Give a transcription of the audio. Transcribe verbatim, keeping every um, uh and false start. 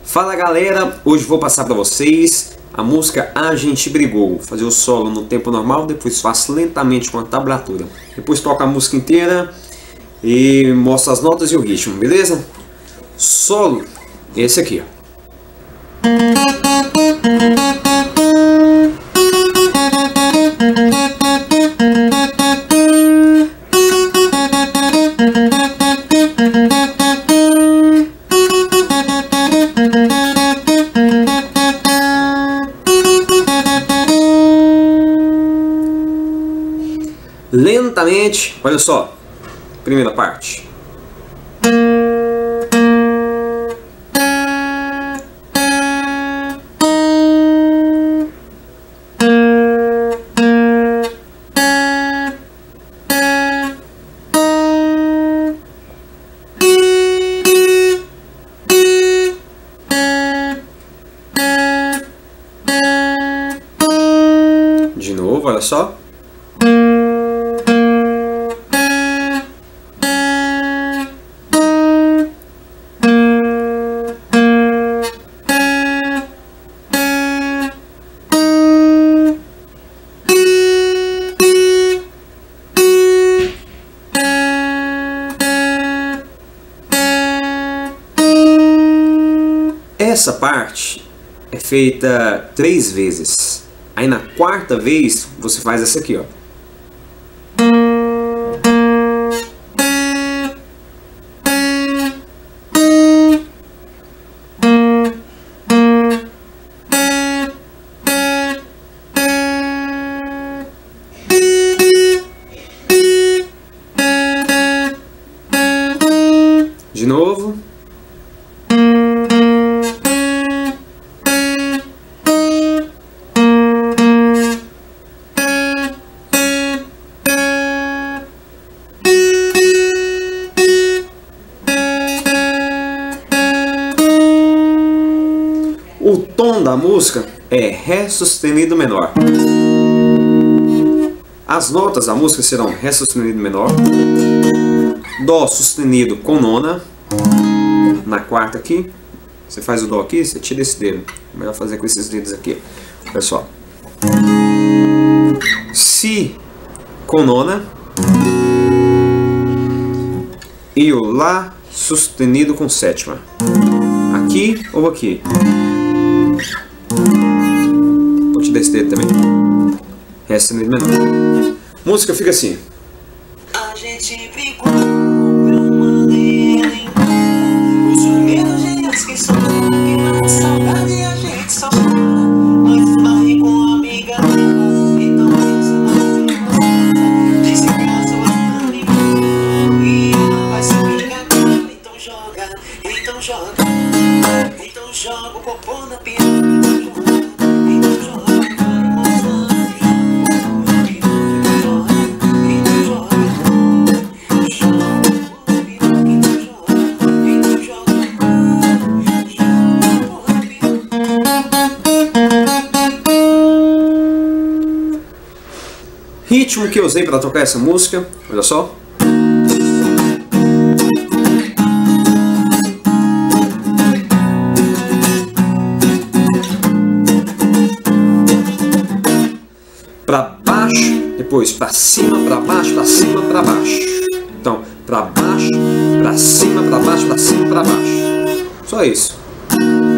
Fala galera, hoje vou passar para vocês a música A Gente Brigou. Vou fazer o solo no tempo normal, depois faço lentamente com a tablatura. Depois toco a música inteira e mostro as notas e o ritmo, beleza? Solo, esse aqui, ó. Lentamente, olha só, primeira parte. De novo, olha só. Essa parte é feita três vezes. Aí na quarta vez você faz essa aqui, ó. De novo. O tom da música é Ré sustenido menor. As notas da música serão Ré sustenido menor, Dó sustenido com nona, na quarta aqui, você faz o Dó aqui, você tira esse dedo, é melhor fazer com esses dedos aqui, pessoal. Si com nona, e o Lá sustenido com sétima, aqui ou aqui. Vou te dar esse dedo também. Ré sustenido menor. Música fica assim. A gente brigou, eu mandei ela embora. Os primeiros dias que só que na saudade a gente só chora. Mas vai com a amiga dela, então pensa na vida. Disse que a sua animou e ela vai se vingar dela. Então joga, então joga, então joga o popô na piada. Ritmo que eu usei para tocar essa música, olha só. Para baixo, depois para cima, para baixo, para cima, para baixo. Então, para baixo, para cima, para baixo, para cima, para baixo. Só isso.